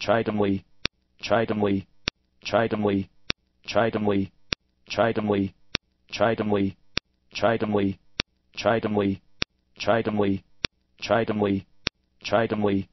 chidingly, chidingly, chidingly, chidingly, chidingly, chidingly, chidingly, chidingly, chidingly, chidingly, chidingly,